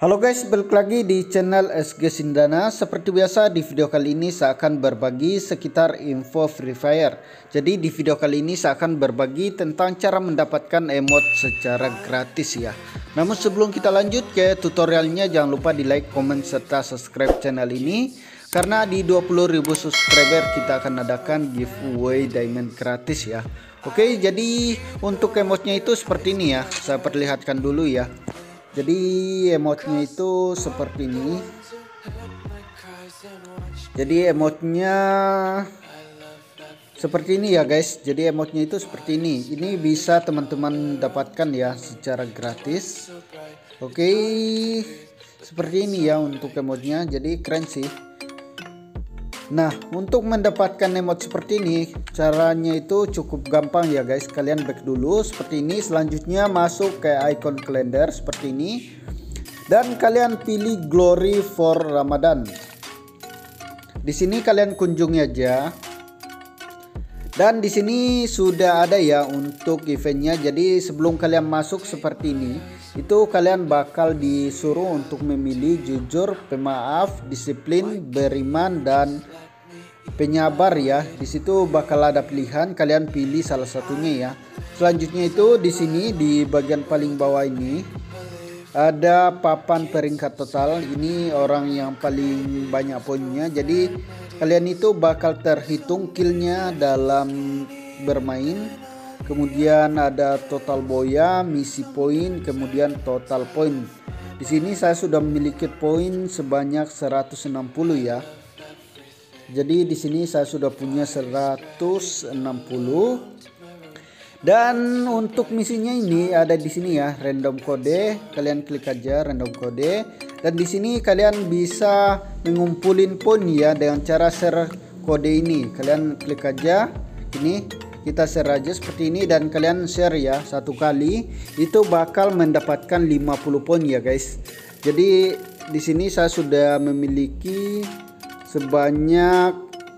Halo guys, balik lagi di channel SG Sindana. Seperti biasa di video kali ini saya akan berbagi sekitar info Free Fire. Jadi di video kali ini saya akan berbagi tentang cara mendapatkan emote secara gratis ya. Namun sebelum kita lanjut ke tutorialnya, jangan lupa di like, comment, serta subscribe channel ini. Karena di 20.000 subscriber kita akan adakan giveaway diamond gratis ya. Oke, jadi untuk emotenya itu seperti ini ya. Saya perlihatkan dulu ya. Jadi emotnya itu seperti ini. Jadi emotnya seperti ini ya guys. Jadi emotnya itu seperti ini. Ini bisa teman-teman dapatkan ya secara gratis. Oke, seperti ini ya untuk emotnya. Jadi keren sih. Nah, untuk mendapatkan emote seperti ini, caranya itu cukup gampang ya guys. Kalian back dulu seperti ini. Selanjutnya masuk ke icon kalender seperti ini. Dan kalian pilih Glory for Ramadan. Di sini kalian kunjungi aja. Dan di sini sudah ada ya untuk eventnya. Jadi sebelum kalian masuk seperti ini, itu kalian bakal disuruh untuk memilih jujur, pemaaf, disiplin, beriman, dan penyabar ya. Di situ bakal ada pilihan, kalian pilih salah satunya ya. Selanjutnya itu di sini di bagian paling bawah ini ada papan peringkat total. Ini orang yang paling banyak poinnya. Jadi kalian itu bakal terhitung killnya dalam bermain. Kemudian ada total boya, misi poin, kemudian total poin. Di sini saya sudah memiliki poin sebanyak 160 ya. Jadi di sini saya sudah punya 160. Dan untuk misinya ini ada di sini ya, random kode. Kalian klik aja random kode. Dan di sini kalian bisa mengumpulin poin ya dengan cara share kode ini. Kalian klik aja ini. Kita share aja seperti ini dan kalian share ya satu kali, itu bakal mendapatkan 50 poin ya guys. Jadi di sini saya sudah memiliki sebanyak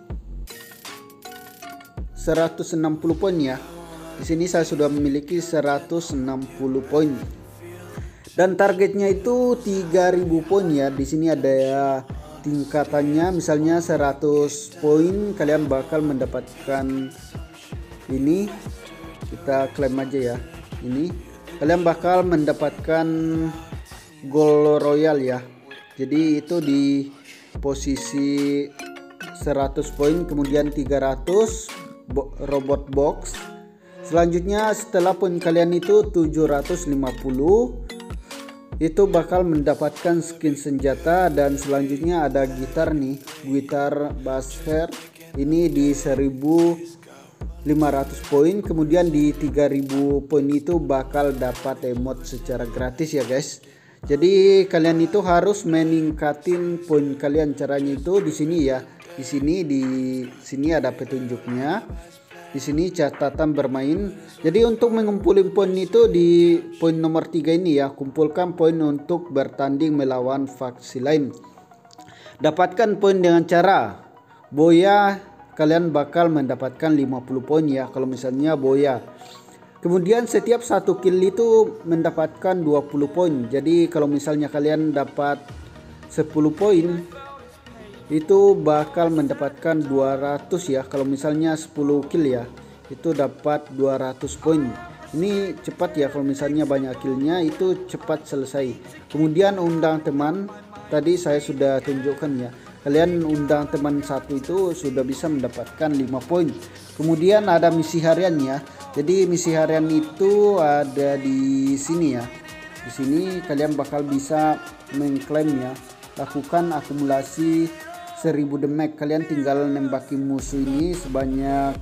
160 poin ya. Di sini saya sudah memiliki 160 poin. Dan targetnya itu 3000 poin ya. Di sini ada ya tingkatannya, misalnya 100 poin kalian bakal mendapatkan ini. Kita klaim aja ya. Ini kalian bakal mendapatkan gold royal ya. Jadi itu di posisi 100 poin, kemudian 300 robot box. Selanjutnya setelah poin kalian itu 750, itu bakal mendapatkan skin senjata. Dan selanjutnya ada gitar nih, gitar bass hair. Ini di 1500 poin, kemudian di 3000 poin itu bakal dapat emote secara gratis ya guys. Jadi kalian itu harus meningkatin poin kalian. Caranya itu di sini ya. Di sini ada petunjuknya. Di sini catatan bermain. Jadi untuk mengumpulin poin itu di poin nomor 3 ini ya, kumpulkan poin untuk bertanding melawan faksi lain. Dapatkan poin dengan cara boya. Kalian bakal mendapatkan 50 poin ya kalau misalnya boya. Kemudian setiap satu kill itu mendapatkan 20 poin. Jadi kalau misalnya kalian dapat 10 poin, itu bakal mendapatkan 200 ya. Kalau misalnya 10 kill ya, itu dapat 200 poin. Ini cepat ya, kalau misalnya banyak killnya itu cepat selesai. Kemudian undang teman, tadi saya sudah tunjukkan ya. Kalian undang teman satu itu sudah bisa mendapatkan 5 poin. Kemudian ada misi harian ya. Jadi misi harian itu ada di sini ya. Di sini kalian bakal bisa mengklaim ya. Lakukan akumulasi 1000 damage. Kalian tinggal nembaki musuh ini sebanyak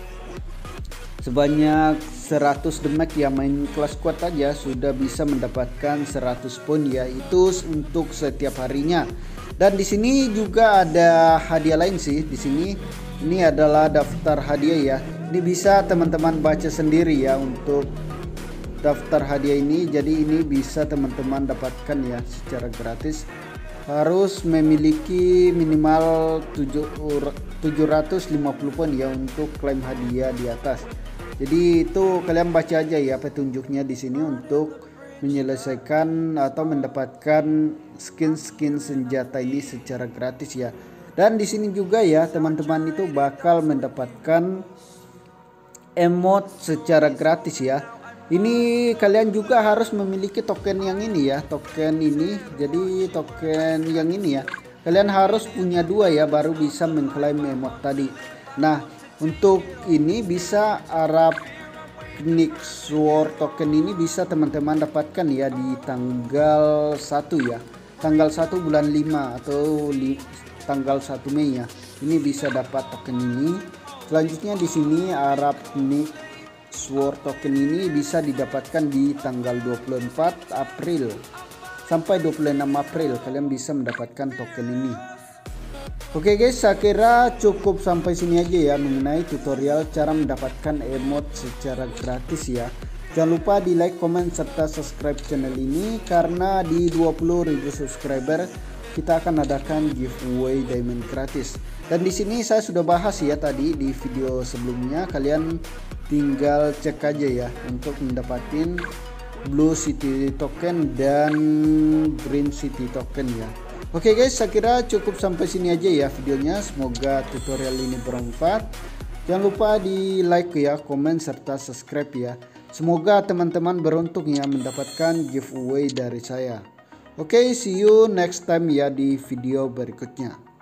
100 damage ya. Main kelas kuat aja sudah bisa mendapatkan 100 poin ya. Itu untuk setiap harinya. Dan di sini juga ada hadiah lain sih. Di sini ini adalah daftar hadiah ya. Ini bisa teman-teman baca sendiri ya untuk daftar hadiah ini. Jadi ini bisa teman-teman dapatkan ya secara gratis. Harus memiliki minimal 750 poin ya untuk klaim hadiah di atas. Jadi itu kalian baca aja ya petunjuknya di sini untuk menyelesaikan atau mendapatkan skin senjata ini secara gratis ya. Dan di sini juga ya teman-teman itu bakal mendapatkan emote secara gratis ya. Ini kalian juga harus memiliki token yang ini ya, token ini. Jadi token yang ini ya, kalian harus punya 2 ya baru bisa mengklaim emote tadi. Nah, untuk ini bisa Arachnic Sword token ini bisa teman-teman dapatkan ya di tanggal 1 ya. Tanggal 1 bulan 5 atau tanggal 1 Mei ya. Ini bisa dapat token ini. Selanjutnya di sini Arachnic Sword token ini bisa didapatkan di tanggal 24 April sampai 26 April kalian bisa mendapatkan token ini. Oke guys, saya kira cukup sampai sini aja ya mengenai tutorial cara mendapatkan emote secara gratis ya. Jangan lupa di like, comment, serta subscribe channel ini karena di 20.000 subscriber kita akan adakan giveaway diamond gratis. Dan di sini saya sudah bahas ya tadi di video sebelumnya, kalian tinggal cek aja ya untuk mendapatkan Blue City token dan Green City token ya. Oke guys, saya kira cukup sampai sini aja ya videonya. Semoga tutorial ini bermanfaat. Jangan lupa di like ya, komen, serta subscribe ya. Semoga teman-teman beruntung ya mendapatkan giveaway dari saya. Oke, see you next time ya di video berikutnya.